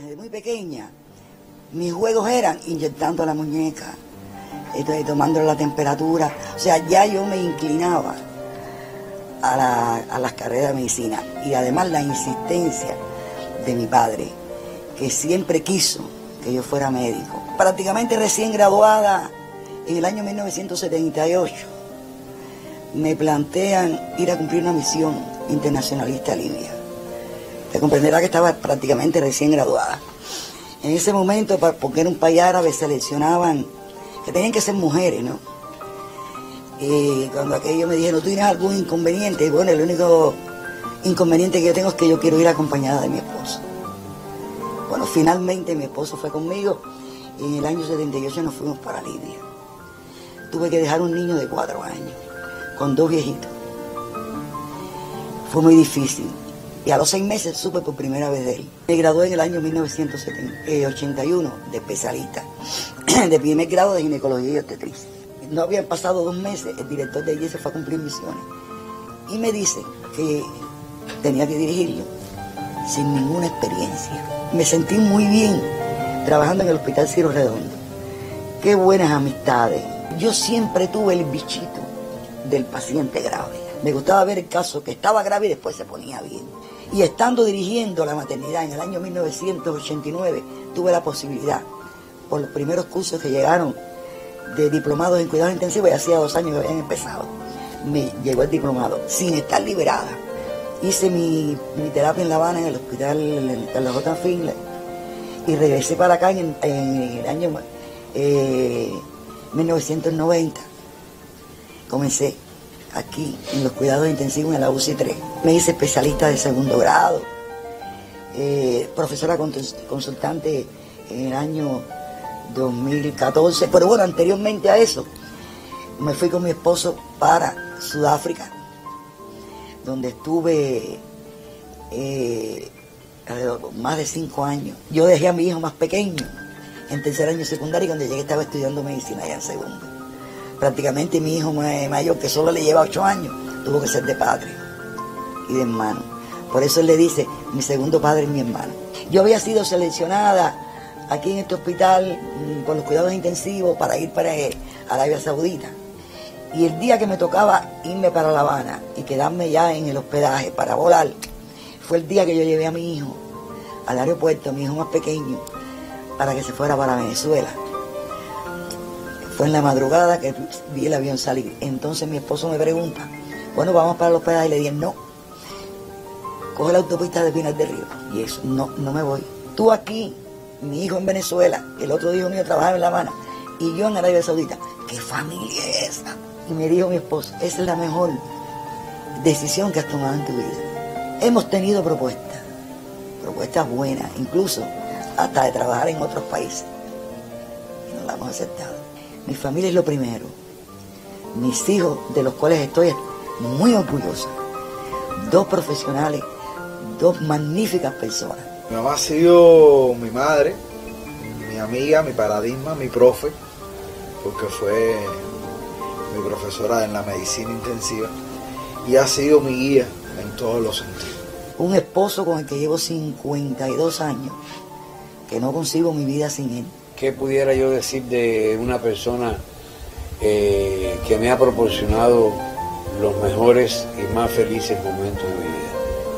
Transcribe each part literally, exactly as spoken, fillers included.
desde muy pequeña, mis juegos eran inyectando a la muñeca, entonces, tomando la temperatura. O sea, ya yo me inclinaba a, la, a las carreras de medicina. Y además la insistencia de mi padre, que siempre quiso que yo fuera médico. Prácticamente recién graduada en el año mil novecientos setenta y ocho, me plantean ir a cumplir una misión internacionalista a Libia. Te comprenderá que estaba prácticamente recién graduada. En ese momento, porque era un país árabe, seleccionaban que tenían que ser mujeres, ¿no? Y cuando aquellos me dijeron, ¿tú tienes algún inconveniente? Y bueno, el único inconveniente que yo tengo es que yo quiero ir acompañada de mi esposo. Bueno, finalmente mi esposo fue conmigo y en el año setenta y ocho nos fuimos para Libia. Tuve que dejar un niño de cuatro años, con dos viejitos. Fue muy difícil. Y a los seis meses supe por primera vez de él. Me gradué en el año mil novecientos ochenta y uno de especialista, de primer grado de ginecología y obstetricia. No habían pasado dos meses, el director de allí se fue a cumplir misiones. Y me dice que tenía que dirigirlo sin ninguna experiencia. Me sentí muy bien trabajando en el Hospital Ciro Redondo. Qué buenas amistades. Yo siempre tuve el bichito del paciente grave. Me gustaba ver el caso que estaba grave y después se ponía bien. Y estando dirigiendo la maternidad en el año mil novecientos ochenta y nueve, tuve la posibilidad, por los primeros cursos que llegaron de diplomados en cuidados intensivos, y hacía dos años que habían empezado, me llegó el diplomado, sin estar liberada. Hice mi, mi terapia en La Habana, en el hospital Carlos J. Finlay, y regresé para acá en, en el año eh, mil novecientos noventa. Comencé aquí en los cuidados intensivos en la U C I tres. Me hice especialista de segundo grado, eh, profesora consultante en el año dos mil catorce, pero bueno, anteriormente a eso me fui con mi esposo para Sudáfrica, donde estuve eh, más de cinco años. Yo dejé a mi hijo más pequeño en tercer año secundario, y cuando llegué estaba estudiando medicina ya en segundo. Prácticamente mi hijo mayor, que solo le lleva ocho años, tuvo que ser de padre y de hermano. Por eso él le dice, mi segundo padre es mi hermano. Yo había sido seleccionada aquí en este hospital con los cuidados intensivos para ir para Arabia Saudita. Y el día que me tocaba irme para La Habana y quedarme ya en el hospedaje para volar, fue el día que yo llevé a mi hijo al aeropuerto, a mi hijo más pequeño, para que se fuera para Venezuela. Fue en la madrugada que vi el avión salir. Entonces mi esposo me pregunta, bueno, vamos para el hospedaje. Y le dije, no, coge la autopista de Pinar del Río. Y eso, no, no me voy. Tú aquí, mi hijo en Venezuela, el otro hijo mío trabajaba en La Habana, y yo en Arabia Saudita. ¿Qué familia es esa? Y me dijo mi esposo, esa es la mejor decisión que has tomado en tu vida. Hemos tenido propuestas, propuestas buenas, incluso hasta de trabajar en otros países. Y no la hemos aceptado. Mi familia es lo primero. Mis hijos, de los cuales estoy muy orgullosa. Dos profesionales, dos magníficas personas. Mi mamá ha sido mi madre, mi amiga, mi paradigma, mi profe, porque fue mi profesora en la medicina intensiva y ha sido mi guía en todos los sentidos. Un esposo con el que llevo cincuenta y dos años, que no concibo mi vida sin él. ¿Qué pudiera yo decir de una persona eh, que me ha proporcionado los mejores y más felices momentos de mi vida?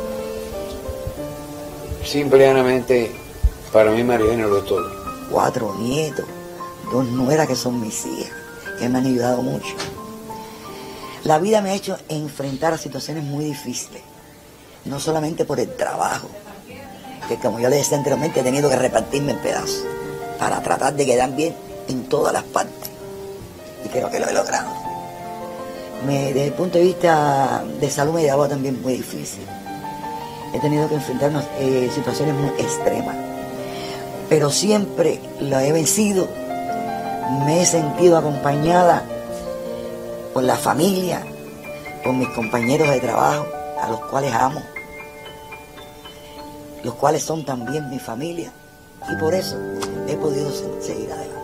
Simple y llanamente, para mí María lo es todo. Cuatro nietos, dos nueras que son mis hijas, que me han ayudado mucho. La vida me ha hecho enfrentar a situaciones muy difíciles, no solamente por el trabajo, que como yo le decía anteriormente, he tenido que repartirme en pedazos para tratar de quedar bien en todas las partes, y creo que lo he logrado. Me, desde el punto de vista de salud me he llevado también muy difícil. He tenido que enfrentarnos eh, situaciones muy extremas, pero siempre la he vencido. Me he sentido acompañada por la familia, por mis compañeros de trabajo, a los cuales amo, los cuales son también mi familia, y por eso he podido seguir adelante.